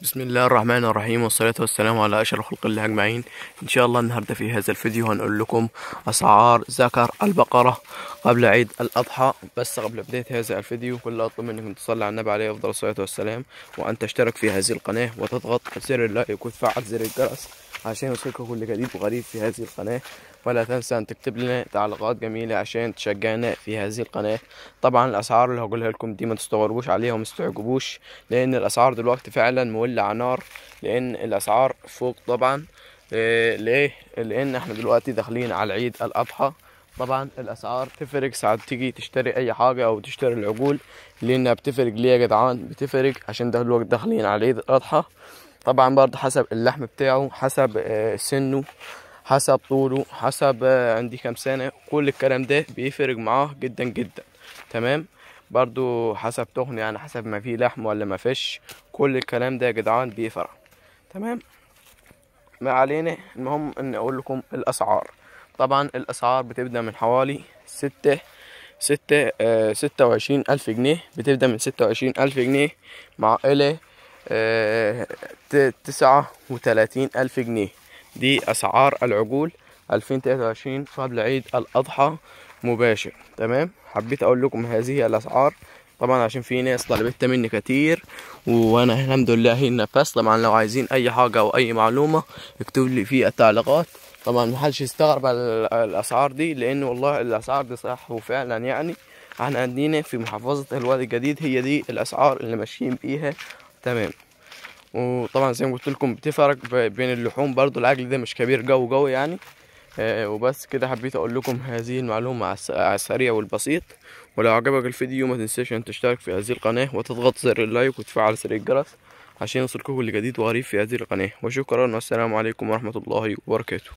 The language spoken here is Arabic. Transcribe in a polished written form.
بسم الله الرحمن الرحيم، والصلاة والسلام على أشرف خلق الله أجمعين. إن شاء الله النهاردة في هذا الفيديو هنقول لكم أسعار ذكر البقرة قبل عيد الأضحى. بس قبل بداية هذا الفيديو كل أطلب منك أن تصلي على النبي عليه أفضل الصلاة والسلام، وأن تشترك في هذه القناة وتضغط زر اللايك وتفعل زر الجرس عشان يوصلك كل جديد وغريب في هذه القناة. ولا تنسى أن تكتب لنا تعليقات جميلة عشان تشجعنا في هذه القناة. طبعا الأسعار اللي هقولها لكم دي ما تستغربوش عليها وما تستعجبوش، لأن الأسعار دلوقتي فعلا مولعة نار، لأن الأسعار فوق طبعا. ليه؟ لأن احنا دلوقتي داخلين على عيد الأضحى. طبعا الأسعار تفرق ساعات تيجي تشتري أي حاجة أو تشتري العجول، لأنها بتفرق. ليه يا جدعان بتفرق؟ عشان دلوقتي داخلين على عيد الأضحى. طبعا برضه حسب اللحم بتاعه، حسب سنه، حسب طوله، حسب عندي كام سنة، كل الكلام ده بيفرق معاه جدا جدا. تمام. برضو حسب تخن، يعني حسب ما فيه لحم ولا ما فيش، كل الكلام ده يا جدعان بيفرق. تمام. ما علينا، المهم ان اقول لكم الاسعار. طبعا الاسعار بتبدأ من حوالي ستة وعشرين ألف جنيه. بتبدأ من 26 ألف جنيه مع إلى 39 ألف جنيه. دي أسعار العجول 2023 قبل عيد الأضحى مباشر. تمام. حبيت أقول لكم هذه الأسعار طبعا عشان في ناس طلبتها مني كتير، وانا الحمد لله هي نفذت. طبعا لو عايزين اي حاجه او اي معلومه اكتبوا لي في التعليقات. طبعا محدش يستغرب على الاسعار دي، لان والله الاسعار دي صح وفعلا. يعني احنا عندنا في محافظه الوادي الجديد هي دي الاسعار اللي ماشيين بيها. تمام. وطبعا زي ما قلت لكم بتفرق بين اللحوم، برضو العجل ده مش كبير جو يعني. وبس كده حبيت اقول لكم هذه المعلومة على السريع والبسيط. ولو عجبك الفيديو ما تنساش ان تشترك في هذه القناة وتضغط زر اللايك وتفعل زر الجرس عشان يوصلكم كل جديد وغريب في هذه القناة. وشكرا والسلام عليكم ورحمة الله وبركاته.